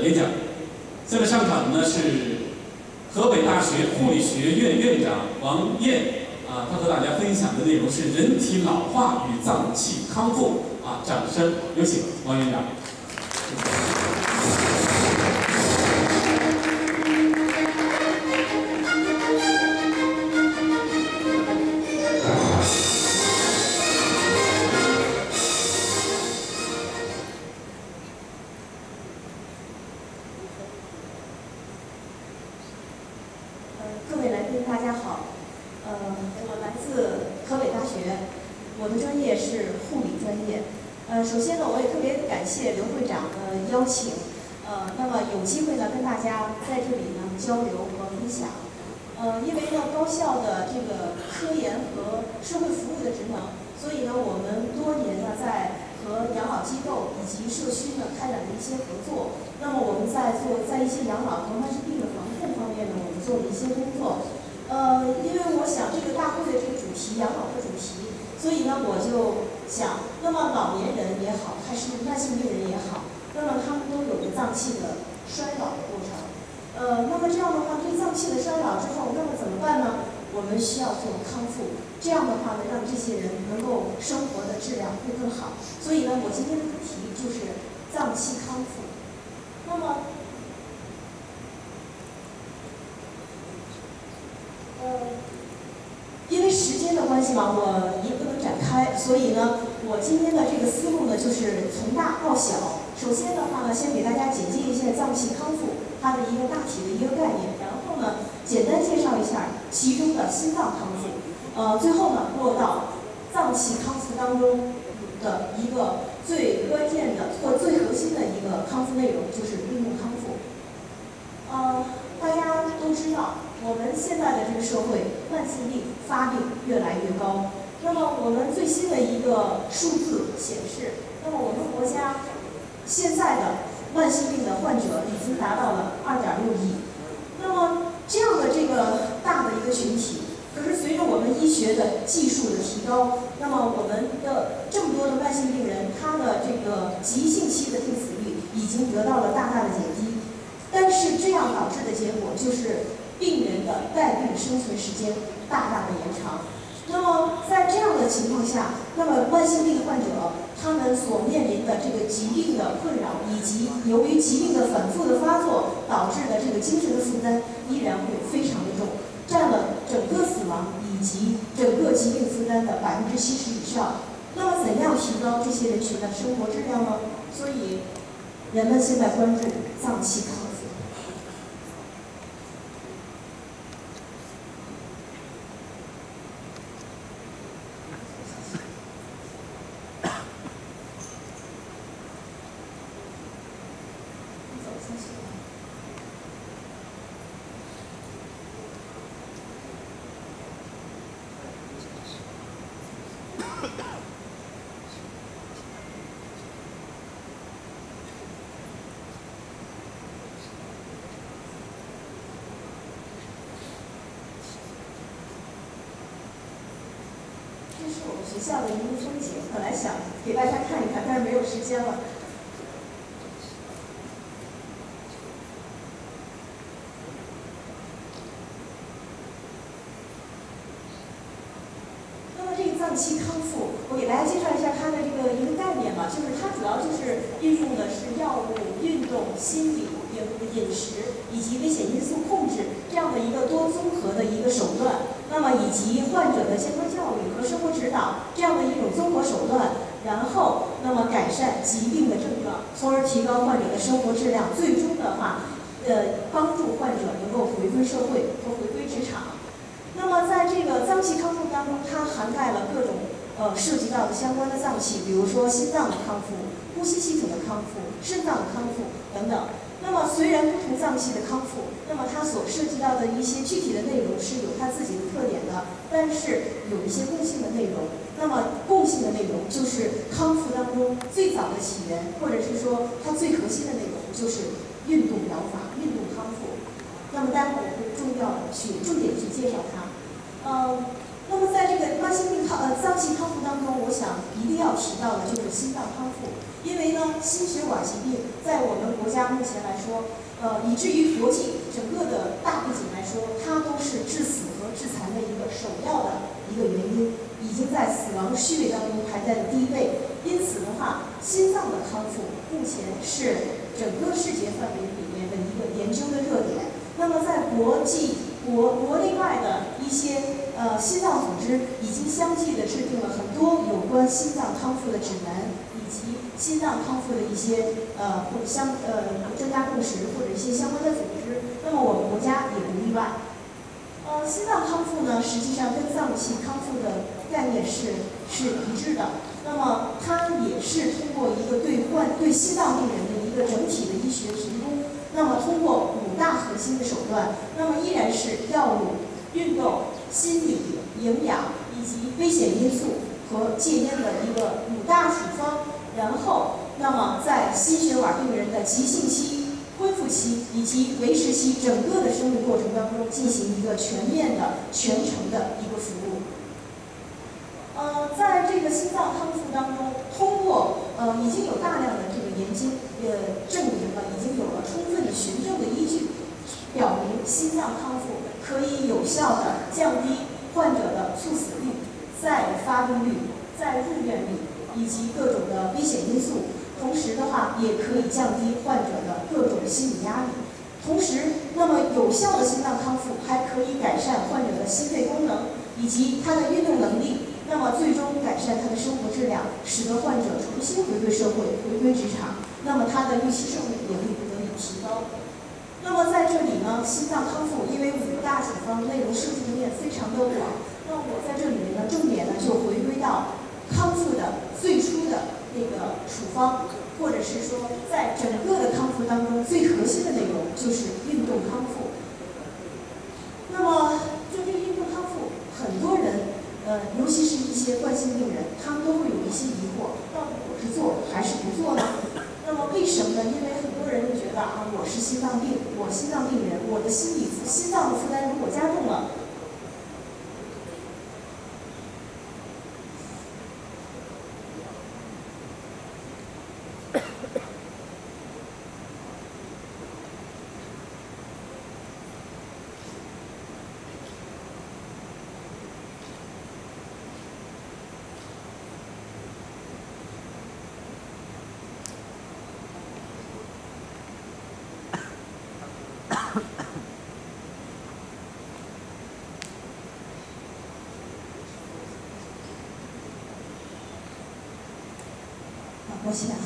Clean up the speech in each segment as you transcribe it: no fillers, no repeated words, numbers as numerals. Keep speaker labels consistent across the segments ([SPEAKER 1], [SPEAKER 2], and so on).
[SPEAKER 1] 演讲。下面上场的呢是河北大学护理学院院长王燕他和大家分享的内容是人体老化与脏器康复掌声有请王院长。
[SPEAKER 2] 各位来宾，大家好。我来自河北大学，我的专业是护理专业。首先呢，我也特别感谢刘会长的邀请。那么有机会呢，跟大家在这里呢交流和分享。因为呢，高校的这个科研和社会服务的职能，所以呢，我们多年呢在和养老机构以及社区呢开展了一些合作。那么我们在一些养老和慢性病的防控方面呢，我们做了一些工作。因为我想这个大会的这个主题，养老的主题，所以呢，我就想，那么老年人也好，还是慢性病人也好，那么他们都有着脏器的衰老的过程。那么这样的话，对脏器的衰老之后，那么怎么办呢？我们需要做康复，这样的话呢，让这些人能够生活的质量会更好。所以呢，我今天的主题就是脏器康复。那么，因为时间的关系嘛，我也不能展开，所以呢，我今天的这个思路呢，就是从大到小。首先的话呢，先给大家简介一下脏器康复它的一个大体的一个概念，然后呢，简单介绍一下其中的心脏康复。最后呢，落到脏器康复当中的一个最关键的或最核心的一个康复内容，就是运动康复。大家都知道，我们现在的这个社会慢性病发病越来越高。那么我们最新的一个数字显示，那么我们国家现在的慢性病的患者已经达到了2.6亿。那么这样的这个大的一个群体，可是随着我们医学的技术的提高，那么我们的这么多的慢性病人，他的这个急性期的病死率已经得到了大大的减低。但是这样导致的结果就是病人的带病生存时间大大的延长。那么在这样的情况下，那么慢性病患者他们所面临的这个疾病的困扰，以及由于疾病的反复的发作导致的这个精神的负担，依然会非常的重，占了整个死亡以及整个疾病负担的70%以上。那么怎样提高这些人群的生活质量呢？所以人们现在关注脏器康复。这是我们学校的一个风景，本来想给大家看一看，但是没有时间了。那么这个脏器康复，我给大家介绍一下它的这个一个概念吧，就是它主要就是运用的是药物、运动、心理、饮食以及危险因素控制这样的一个多综合的一个手段。那么以及患者的健康教育和生活指导这样的一种综合手段，然后那么改善疾病的症状，从而提高患者的生活质量，最终的话，帮助患者能够回归社会和回归职场。那么在这个脏器康复当中，它涵盖了各种涉及到的相关的脏器，比如说心脏的康复、呼吸系统的康复、肾脏的康复等等。那么虽然不同脏器的康复，那么它所涉及到的一些具体的内容是有它自己的特点的，但是有一些共性的内容。那么共性的内容就是康复当中最早的起源，或者是说它最核心的内容就是运动疗法、运动康复。那么待会儿我会重点去介绍它。那么在这个慢性病脏器康复当中，我想一定要提到的就是心脏康复，因为呢，心血管疾病在我们国家目前来说说，以至于国际整个的大背景来说，它都是致死和致残的一个首要的一个原因，已经在死亡序列当中排在了第一位。因此的话，心脏的康复目前是整个世界范围里面的一个研究的热点。那么在国内外的一些心脏组织已经相继的制定了很多有关心脏康复的指南，以及心脏康复的一些或者专家共识或者一些相关的组织。那么我们国家也不例外。心脏康复呢，实际上跟脏器康复的概念是一致的。那么它也是通过一个对心脏病人的一个整体的医学提供。那么通过5大核心的手段，那么依然是药物、运动、心理、营养以及危险因素和戒烟的一个5大处方。然后，那么在心血管病人的急性期、恢复期以及维持期整个的生命过程当中进行一个全面的、全程的一个服务。在这个心脏康复当中，通过已经有大量的这个研究证明了，已经有了充分的循证的依据，表明心脏康复可以有效的降低患者的猝死率、再发病率、再入院率以及各种的危险因素。同时的话，也可以降低患者的各种心理压力。同时，那么有效的心脏康复还可以改善患者的心肺功能以及他的运动能力。那么最终改善他的生活质量，使得患者重新回归社会、回归职场，那么他的预期寿命也会得以提高。那么在这里呢，心脏康复因为5大处方内容涉及的面非常的广，那我在这里面呢，重点呢就回归到康复的最初的那个处方，或者是说在整个的康复当中最核心的内容就是运动康复。那么就这运动康复，很多人尤其是一些冠心病人，他们都会有一些疑惑，到底我是做还是不做呢？那么为什么呢？因为很多人就觉得我是心脏病，我心脏病人，我的心脏的负担如果加重了，抱歉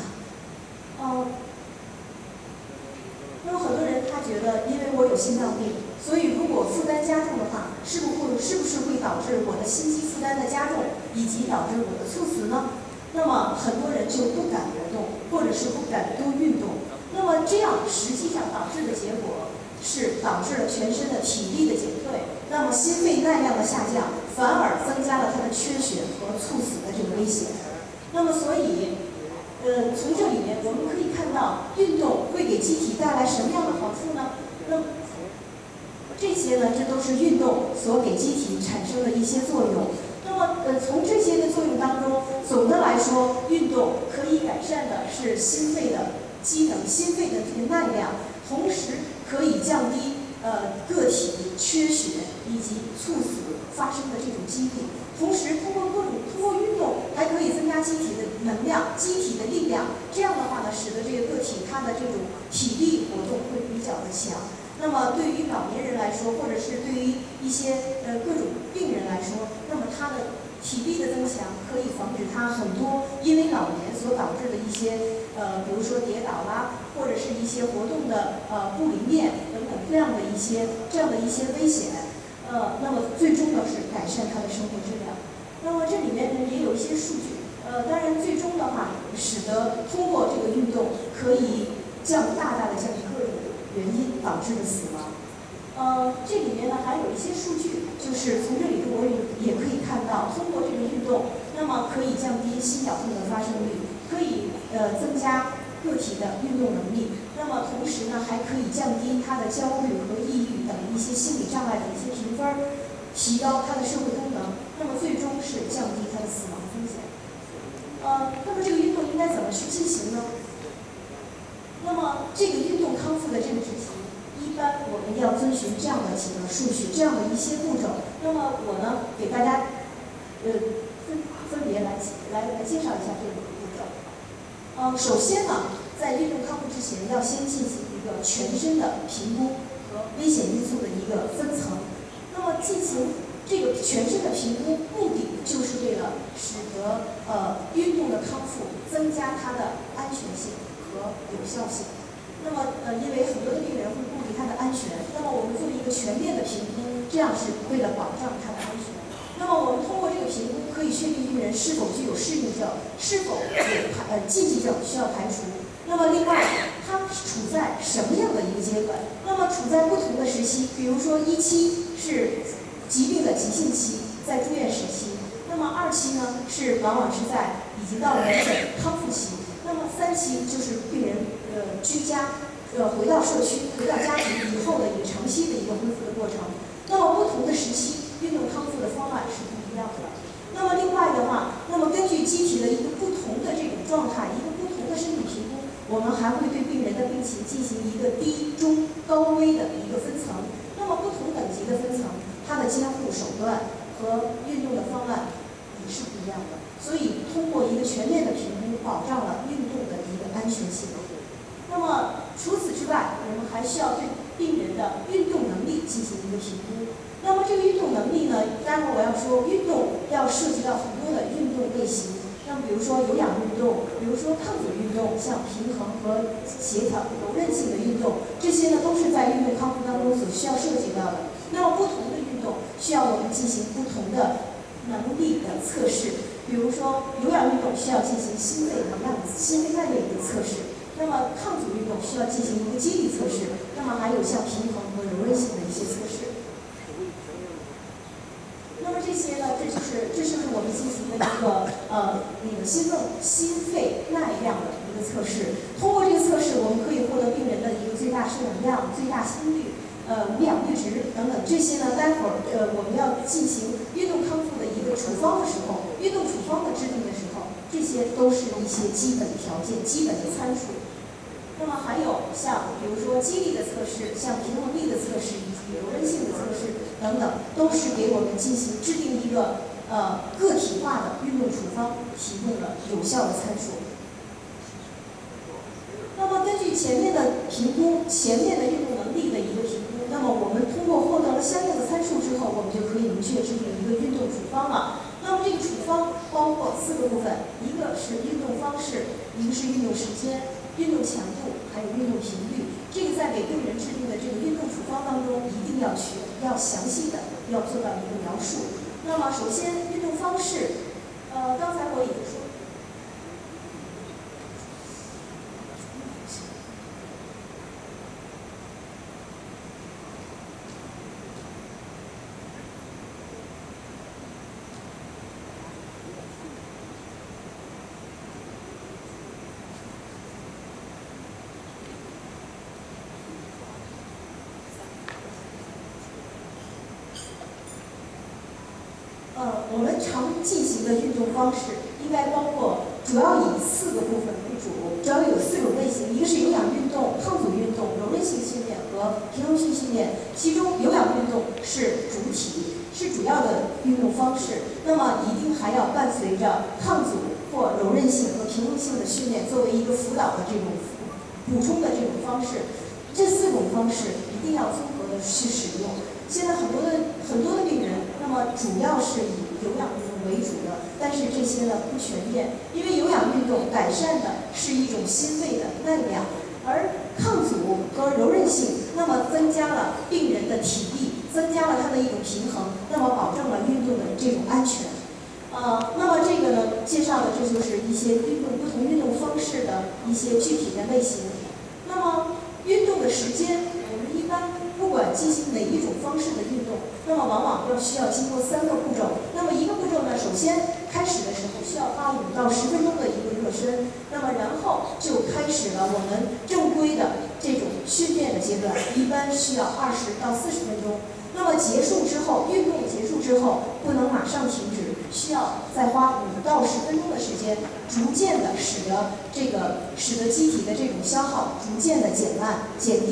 [SPEAKER 2] 那么很多人他觉得，因为我有心脏病，所以如果负担加重的话，是不是会导致我的心肌负担的加重，以及导致我的猝死呢？那么很多人就不敢活动，或者是不敢多运动。那么这样实际上导致的结果是导致了全身的体力的减退，那么心肺耐量的下降，反而增加了他的缺血和猝死的这个危险。那么所以从这里面我们可以看到，运动会给机体带来什么样的好处呢？那这些呢，这都是运动所给机体产生的一些作用。那么从这些的作用当中，总的来说，运动可以改善的是心肺的机能、心肺的这个耐量，同时可以降低个体缺血以及猝死发生的这种几率。同时，通过运动，还可以增加机体的能量、机体的力量。这样的话呢，使得这个个体它的这种体力活动会比较的强。那么对于老年人来说，或者是对于一些各种病人来说，那么他的体力的增强可以防止他很多因为老年所导致的一些比如说跌倒啦，或者是一些活动的不灵便等等这样的一些危险。那么最终呢是改善他的生活质量。那么这里面呢也有一些数据，当然最终的话，使得通过这个运动可以大大的降低各种原因导致的死亡。这里面呢还有一些数据，就是从这里我也可以看到，通过这个运动，那么可以降低心绞痛的发生率，可以增加个体的运动能力。那么同时呢，还可以降低他的焦虑和抑郁等一些心理障碍的一些评分，提高他的社会功能。那么最终是降低他的死亡风险。那么这个运动应该怎么去进行呢？那么这个运动康复的般我们要遵循这样的几个顺序，这样的一些步骤。那么我呢，给大家分别来介绍一下这个步骤。首先呢，在运动康复之前，要先进行一个全身的评估和危险因素的一个分层。那么进行这个全身的评估，目的就是为了使得运动的康复增加它的安全性和有效性。那么因为很多的病人会顾虑他的安全，那么我们做一个全面的评估，这样是为了保障他的安全。那么我们通过这个评估，可以确定病人是否具有适应症，是否有禁忌症需要排除。那么另外，他处在什么样的一个阶段？那么处在不同的时期，比如说1期是疾病的急性期，在住院时期；那么2期呢，往往是在已经到了门诊康复期；那么3期就是病人居家回到社区、回到家庭以后的一个长期的一个恢复的过程。那么不同的时期，运动康复的方案是不一样的。那么另外的话，那么根据机体的一个不同的这种状态，一个不同的身体评估，我们还会对病人的病情进行一个低、中、高危的一个分层。那么不同等级的分层，它的监护手段和运动的方案也是不一样的。所以通过一个全面的评估，保障了运动的一个安全性。那么除此之外，我们还需要对病人的运动能力进行一个评估。那么这个运动能力呢，待会儿我要说，运动要涉及到很多的运动类型。那么比如说有氧运动，比如说抗阻运动，像平衡和协调、柔韧性的运动，这些呢都是在运动康复当中所需要涉及到的。那么不同的运动需要我们进行不同的能力的测试。比如说有氧运动需要进行心肺耐力的测试。那么抗阻运动需要进行一个肌力测试，那么还有像平衡和柔韧性的一些测试。那么这些呢，这就是我们进行的一个心肺耐量的一个测试。通过这个测试，我们可以获得病人的一个最大摄氧量、最大心率、无氧阈值等等。这些呢，待会儿我们要进行运动康复的一个处方的时候，运动处方的制定的时候，这些都是一些基本条件、基本的参数。那么还有像比如说肌力的测试，像平衡力的测试以及柔韧性的测试等等，都是给我们进行制定一个个体化的运动处方提供了有效的参数。那么根据前面的评估，前面的运动能力的一个评估，那么我们通过获得了相应的参数之后，我们就可以明确制定一个运动处方了。那么这个处方包括4个部分，一个是运动方式，一个是运动时间、运动强度，还有运动频率。这个在给病人制定的这个运动处方当中，一定要详细的要做到一个描述。那么首先运动方式，刚才我已经说。我们常进行的运动方式应该包括，主要以4个部分为主，主要有4种类型，一个是有氧运动、抗阻运动、柔韧性训练和平衡性训练。其中有氧运动是主体，是主要的运动方式，那么一定还要伴随着抗阻或柔韧性和平衡性的训练，作为一个辅导的这种补充的这种方式。这4种方式一定要综合的去使用。现在很多的病人，那么主要是以有氧运动为主的，但是这些呢不全面，因为有氧运动改善的是一种心肺的耐量，而抗阻和柔韧性，那么增加了病人的体力，增加了他的一种平衡，那么保证了运动的这种安全。那么这个呢，介绍的这就是一些不同运动方式的一些具体的类型。那么运动的时间，我们一般不管进行哪一种方式的运动，那么往往需要经过3个步骤。那么一个步骤呢，首先开始的时候需要花5到10分钟的一个热身，那么然后就开始了我们正规的这种训练的阶段，一般需要20到40分钟。那么结束之后，运动结束之后不能马上停止，需要再花5到10分钟的时间，逐渐的使得机体的这种消耗逐渐的减低。那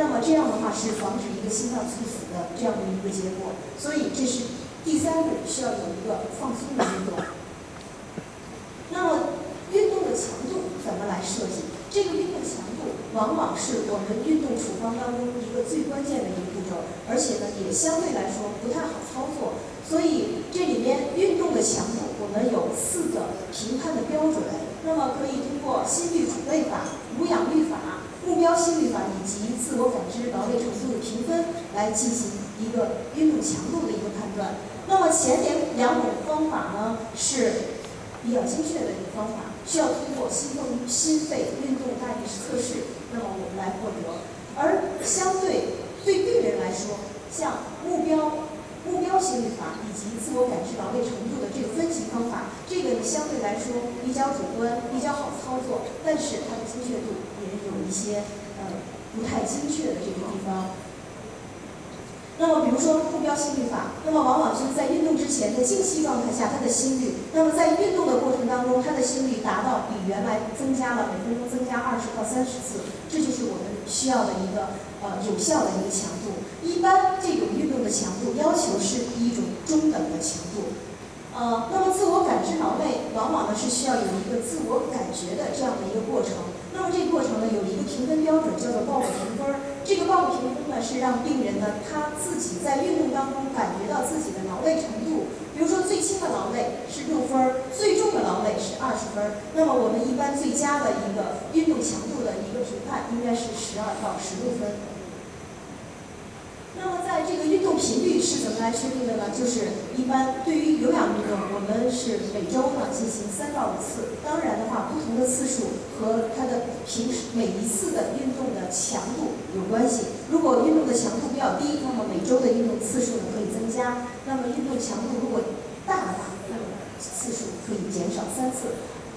[SPEAKER 2] 那么这样的话是防止一个心脏猝死的这样的一个结果。所以这是第三步，需要有一个放松的运动。那么运动的强度怎么来设计？这个运动强度往往是我们运动处方当中一个最关键的一个步骤，而且呢也相对来说不太好操作。所以这里面运动的强度我们有4个评判的标准，那么可以通过心率储备法、无氧率法、目标心率法以及自我感知劳累程度的评分来进行一个运动强度的一个判断。那么前两种方法呢是比较精确的一个方法，需要通过心肺运动大意识测试，那么我们来获得。而相对病人来说，像目标心率法以及自我感知劳累程度的这个分级方法，这个呢相对来说比较主观，比较好操作，但是它的精确度也有一些不太精确的这个地方。那么，比如说目标心率法，那么往往就是在运动之前的静息状态下，它的心率，那么在运动的过程当中，它的心率达到比原来增加了每分钟增加20到30次，这就是我们需要的一个有效的一个强度。一般这种运动的强度要求是一种中等的强度。那么自我感知劳累往往呢是需要有一个自我感觉的这样的一个过程。那么这个过程呢有一个评分标准叫做报告评分。这个报告评分呢是让病人呢他自己在运动当中感觉到自己的劳累程度。比如说最轻的劳累是6分，最重的劳累是20分。那么我们一般最佳的一个运动强度的一个评判应该是12到16分。那么在这个运动频率是怎么来确定的呢？就是一般对于有氧运动，我们是每周呢进行3到5次。当然的话，不同的次数和它的每一次的运动的强度有关系。如果运动的强度比较低，那么每周的运动次数呢可以增加；那么运动强度如果大的话，那么次数可以减少3次。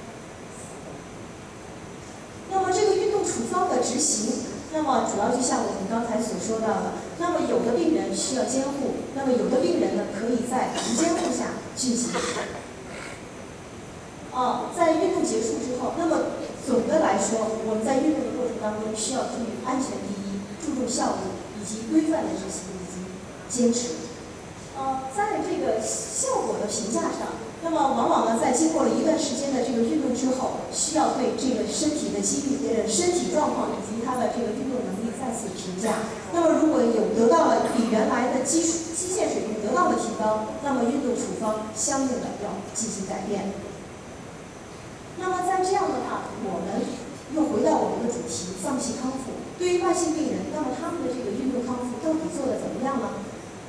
[SPEAKER 2] 那么这个运动处方的执行。那么主要就像我们刚才所说到的，那么有的病人需要监护，那么有的病人呢可以在无监护下进行。在运动结束之后，那么总的来说，我们在运动的过程当中需要注意安全第一，注重效率以及规范的执行以及坚持。在这个效果的评价上，那么往往呢在经过了一段时间的这个运动之后，需要对这个身体的身体状况以及它的这个运动能力再次评价。那么如果有得到了比原来的基线水平得到了提高，那么运动处方相应的要进行改变。那么在这样的话，我们又回到我们的主题脏器康复。对于慢性病人，那么他们的这个运动康复到底做得怎么样呢？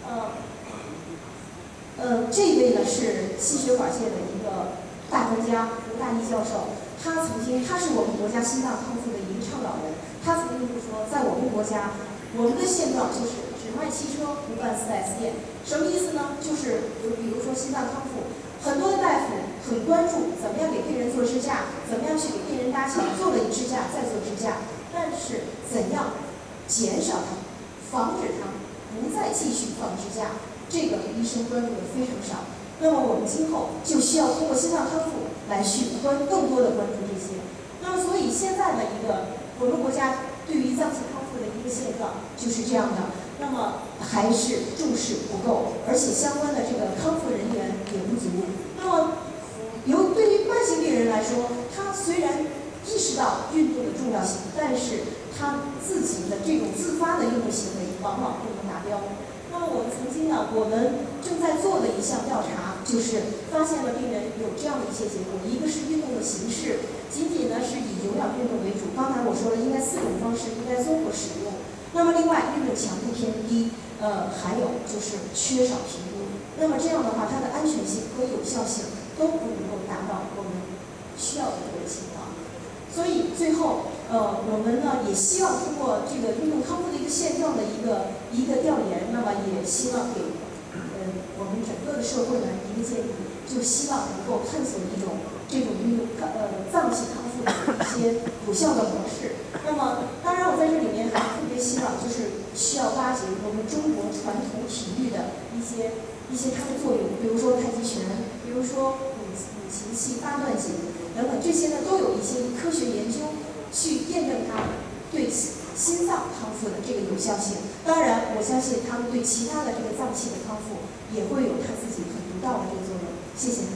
[SPEAKER 2] 这位呢是心血管界的一个大专家吴大义教授，他是我们国家心脏康复的一个倡导人。他曾经就说，在我们国家，我们的现状就是只卖汽车不办4S店。什么意思呢？就是比如说心脏康复，很多的大夫很关注怎么样给病人做支架，怎么样去给病人搭桥，做了支架再做支架，但是怎样减少它，防止它不再继续放支架。这个医生关注的非常少，那么我们今后就需要通过心脏康复来去更多的关注这些。那么所以现在的我们国家对于脏器康复的一个现状就是这样的，那么还是重视不够，而且相关的这个康复人员也不足。那么对于慢性病人来说，他虽然意识到运动的重要性，但是他自己的这种自发的运动行为往往不能达标。那么我们曾经呢，我们正在做的一项调查，就是发现了病人有这样的一些结果：一个是运动的形式，仅仅呢是以有氧运动为主。刚才我说了，应该4种方式应该综合使用。那么另外，运动强度偏低，还有就是缺少评估。那么这样的话，它的安全性和有效性都不能够达到我们需要的这个情况。所以最后，我们呢也希望通过这个运动康复的一个现状的一个调研，那么也希望给我们整个的社会呢一个建议，就希望能够探索一种这种运动脏器康复的一些有效的模式。那么当然我在这里面还特别希望就是需要挖掘我们中国传统体育的一些它的作用，比如说太极拳，比如说五禽戏、八段锦等等，这些呢都有一些科学研究去验证它对心脏康复的这个有效性。当然，我相信他们对其他的这个脏器的康复也会有他自己很独到的这个作用。谢谢。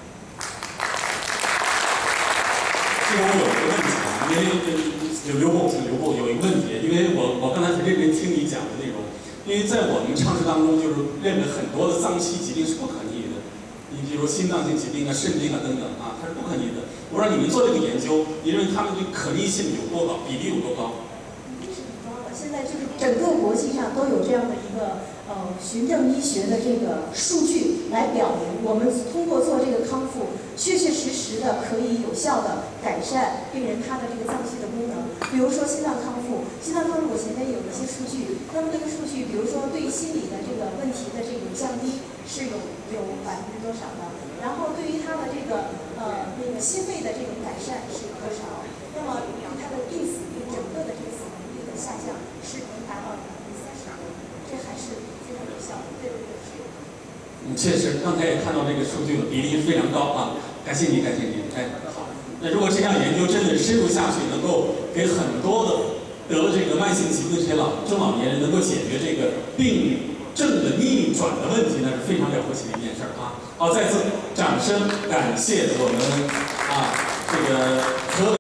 [SPEAKER 1] 这我有一个问题啊，因为刘部有一个问题，因为我刚才很认真听你讲的内容，因为在我们常识当中，就是认为很多的脏器疾病是不可逆的，你比如心脏性疾病啊、肾病啊等等啊，它是不可逆的。我让你们做这个研究，你认为他们对可逆性有多高，比例有多高？
[SPEAKER 2] 是很高的。现在就是整个国际上都有这样的一个循证医学的这个数据来表明，我们通过做这个康复，确确实实的可以有效的改善病人他的这个脏器的功能。比如说心脏康复，我前面有一些数据，那么这个数据，比如说对于心理的这个问题的这个降低是有多少的，然后对于他的这个心肺的这种改善是有多少，那么对他的病死率整个的这个死亡率的下降是能达到30%，这还是非常有效的，对。
[SPEAKER 1] 确实，刚才也看到这个数据的比例非常高啊，感谢您。哎，好，那如果这项研究真的深入下去，能够给很多的得这个慢性疾病的这些中老年人能够解决这个病症的逆转的问题，那是非常了不起的一件事啊！好，再次掌声感谢我们这个河北